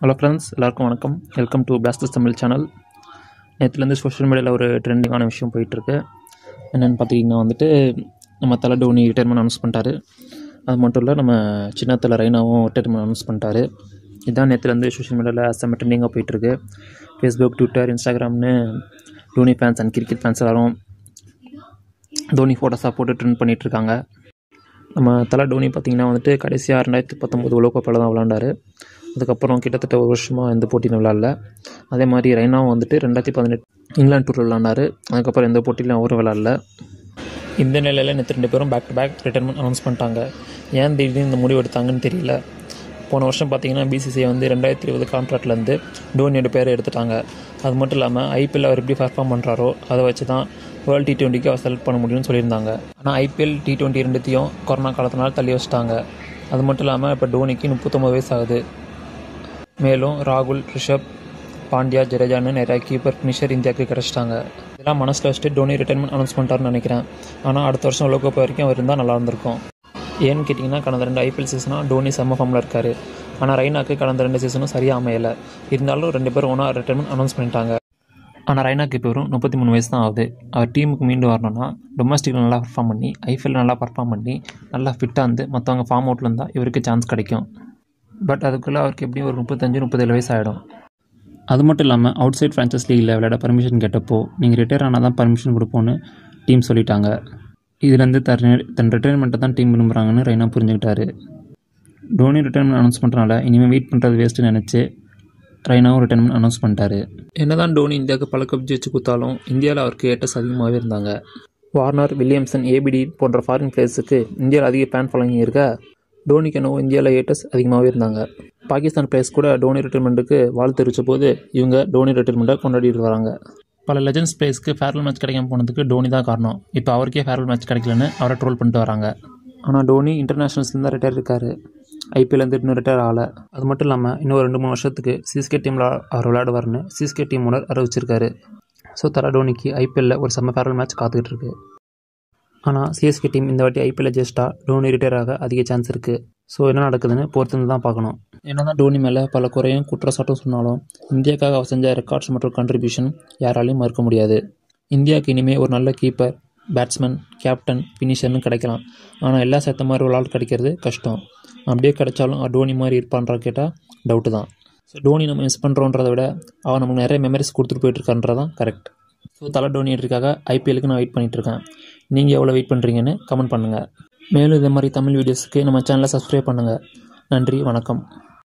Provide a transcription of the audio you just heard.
Hello friends, எல்லாருக்கும் வணக்கம். Welcome to Plasters Tamil channel. நேற்றுலேருந்து சோஷியல் மீடியாவில் ஒரு ட்ரெண்டிங்கான விஷயம் போயிட்டுருக்கு. என்னென்னு பார்த்தீங்கன்னா நம்ம தலை டோனி ரிட்டைர்மெண்ட் அனௌன்ஸ் பண்ணிட்டாரு. அது மட்டும் இல்லை, நம்ம சின்ன தலை ரெய்னாவும் ரிட்டைர்மெண்ட் அனௌன்ஸ் பண்ணிட்டாரு. இதுதான் நேற்றுலேருந்து சோஷியல் மீடியாவில் செம்ம ட்ரெண்டிங்காக போயிட்டுருக்கு. ஃபேஸ்புக், ட்விட்டர், இன்ஸ்டாகிராம்னு Dhoni fans and cricket fans எல்லாரும் தோனி ஃபோட்டோஸாக போட்டு ட்ரெண்ட் பண்ணிகிட்ருக்காங்க. நம்ம தலை டோனி பார்த்திங்கன்னா கடைசியாக 2019 உலக கோப்பையில் தான் விளாண்டார். அதுக்கப்புறம் கிட்டத்தட்ட ஒரு வருஷமாக எந்த போட்டியும் விளாடல. அதே மாதிரி ரெய்னாவும் 2018 இங்கிலாந்து டூரில் விளாண்டார். அதுக்கப்புறம் எந்த போட்டியிலும் அவரும் விளாடல. இந்த நிலையில் நேற்று 2 பேரும் back to back retirement announce பண்ணிட்டாங்க. ஏன் திடீர்னு இந்த முடிவு எடுத்தாங்கன்னு தெரியல. போன வருஷம் பார்த்திங்கன்னா பிசிசிஐ 2020 கான்ட்ராக்ட்லேருந்து டோனியோட பேரை எடுத்துட்டாங்க. அது மட்டும் இல்லாமல் ஐபிஎல் அவர் எப்படி பர்ஃபார்ம் பண்ணுறாரோ அதை வச்சு தான் வேர்ல்டு T20க்கு அவர் செலக்ட் பண்ண முடியும்னு சொல்லியிருந்தாங்க. ஆனால் ஐபிஎல் T20 ரெண்டுத்தையும் கொரோனா காலத்தினால தள்ளி வச்சுட்டாங்க. அது மட்டும் இல்லாமல் இப்போ டோனிக்கு 39 வயசு ஆகுது. மேலும் ராகுல், ரிஷப், பாண்டியா, ஜடேஜான்னு நிறையா கீப்பர் ஃபினிஷர் இந்தியாவுக்கு கிடச்சிட்டாங்க. இதெல்லாம் மனசில் வச்சுட்டு டோனி ரிட்டைர்மெண்ட் அனௌன்ஸ் பண்ணிட்டாருன்னு நினைக்கிறேன். ஆனால் அடுத்த வருஷம் உலகக்கோப்பை வரைக்கும் அவர் இருந்தால் நல்லா இருந்திருக்கும். ஏன்னு கேட்டிங்கன்னா, கடந்த 2 ஐபிஎல் சீசனாக டோனி செம்ம ஃபார்மில் இருக்கார். ஆனால் ரெய்னாக்கு கடந்த 2 சீசனும் சரியாக அமையலை. இருந்தாலும் 2 பேரும் ஒன்றா ரிட்டைர்மெண்ட் அனௌன்ஸ் பண்ணிட்டாங்க. ஆனால் ரெய்னாக்கு இப்போ வெறும் 33 வயசு தான் ஆகுது. அவர் டீமுக்கு மீண்டும் வரணும்னா டொமஸ்டிக்கில் நல்லா பர்ஃபார்ம் பண்ணி, ஐபிஎல் நல்லா பர்ஃபார்ம் பண்ணி, நல்லா ஃபிட்டாக இருந்து மற்றவங்க ஃபார்ம் அவுட்டில் இருந்தால் இவருக்கு சான்ஸ் கிடைக்கும். பட் அதுக்குள்ளே அவருக்கு எப்படியும் ஒரு 35-37 வயசு ஆகிடும். அது மட்டும் இல்லாமல் அவுட் சைட் ஃப்ரான்ச்சைஸ் லீகில் விளையாட பர்மிஷன் கேட்டப்போ நீங்கள் ரிட்டையர் ஆனால் தான் பர்மிஷன் கொடுப்போன்னு டீம் சொல்லிட்டாங்க. இதுலேருந்து தன் ரிட்டைர்மெண்ட்டை தான் டீம் விரும்புகிறாங்கன்னு ரெய்னா புரிஞ்சுக்கிட்டாரு. டோனி ரிட்டைர்மெண்ட் அனௌன்ஸ் பண்ணுறனால இனிமேல் வெயிட் பண்ணுறது வேஸ்ட்டுன்னு நினச்சி ரெய்னாவும் ரிட்டைர்மெண்ட் அனௌன்ஸ் பண்ணிட்டாரு. என்ன தான் டோனி இந்தியாவுக்கு பல கப் ஜெயிச்சு கொடுத்தாலும் இந்தியாவில் அவருக்கு ஏட்டஸ் அதிகமாகவே இருந்தாங்க. வார்னர், வில்லியம்சன், ஏபிடி போன்ற ஃபாரின் பிளேயர்ஸுக்கு இந்தியாவில் அதிக ஃபேன் ஃபாலோயிங் இருக்க, டோனிக்கு என்னவோ இந்தியாவில் ஏட்டஸ் அதிகமாகவே இருந்தாங்க. பாகிஸ்தான் பிளேயர்ஸ் கூட டோனி ரிட்டைர்மெண்ட்டுக்கு வாழ்த்து தெரிவித்த போது இவங்க டோனி ரிட்டைர்மெண்ட்டை கொண்டாடிட்டு வராங்க. பல லெஜண்ட்ஸ் பிளேயர்ஸ்க்கு ஃபேர்வெல் மேட்ச் கிடைக்காம போனதுக்கு டோனி தான் காரணம். இப்போ அவருக்கே ஃபேர்வெல் மேட்ச் கிடைக்கலன்னு அவரை ட்ரோல் பண்ணிட்டு வராங்க. ஆனால் டோனி இன்டர்நேஷனல்ஸ்லேருந்து தான் ரிட்டையர் இருக்காரு. ஐபிஎல்லேருந்து இன்னும் ரிட்டையர் ஆகலை. அது மட்டும் இல்லாமல் இன்னும் 2-3 வருஷத்துக்கு சிஎஸ்கே டீமில் அவர் விளையாடுவார்னு சிஎஸ்கே டீம் ஓனர் அறிவிச்சிருக்காரு. ஸோ தலை டோனிக்கு ஐபிஎல்லில் ஒரு செம்ம ஃபேர்வெல் மேட்ச் காத்துக்கிட்டு இருக்கு. ஆனால் சிஎஸ்கே டீம் இந்த வாட்டி ஐபிஎல்லில் ஜெயிச்சிட்டா டோனி ரிட்டையர் ஆக அதிக சான்ஸ் இருக்குது. ஸோ என்ன நடக்குதுன்னு பொறுத்து தான் பார்க்கணும். என்ன தான் டோனி மேலே பல குறையும் குற்றச்சாட்டும் சொன்னாலும் இந்தியாவுக்காக அவர் செஞ்ச ரெக்கார்ட்ஸ் மற்றும் கண்ட்ரிபியூஷன் யாராலையும் மறுக்க முடியாது. இந்தியாவுக்கு இனிமேல் ஒரு நல்ல கீப்பர், பேட்ஸ்மேன், கேப்டன், ஃபினிஷர்னு கிடைக்கலாம். ஆனால் எல்லாம் சேர்த்த மாதிரி ஒரு ஆள் கிடைக்கிறது கஷ்டம். அப்படியே கிடைச்சாலும் டோனி மாதிரி இருப்பான்றா கேட்டால் டவுட்டு தான். ஸோ டோனி நம்ம மிஸ் பண்ணுறோன்றதை விட அவன் நமக்கு நிறைய மெமரிஸ் கொடுத்துட்டு போயிட்டுருக்கான்றதான் கரெக்ட். ஸோ தலை டோனி எடுத்துக்காக ஐபிஎலுக்கு நான் வெயிட் பண்ணிகிட்ருக்கேன். நீங்கள் எவ்வளோ வெயிட் பண்ணுறீங்கன்னு கமெண்ட் பண்ணுங்கள். மேலும் இதே மாதிரி தமிழ் வீடியோஸுக்கு நம்ம சேனலை சப்ஸ்கிரைப் பண்ணுங்கள். நன்றி, வணக்கம்.